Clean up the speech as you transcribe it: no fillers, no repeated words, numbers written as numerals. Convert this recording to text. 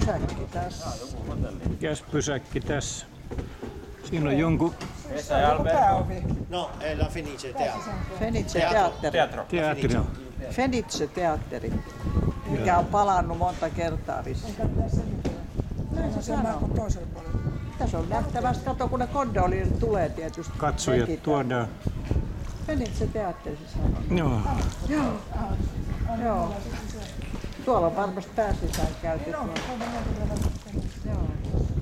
pysäkki tässä. Mikäs pysäkki tässä? Siinä on jonkun Pääovi. No, è la Fenice Teatro. Fenice teatteri. teatteri. Fenice teatteri, mikä on palannut monta kertaa vissiin. Näin se sanoo. Tässä on nähtävästi, kato kun ne kondooliin tulee tietysti. Katsojat tuodaan. Fenice teatteri se sanoo. Joo. Joo. Tuolla on varmasti pääsisään käyty. Joo.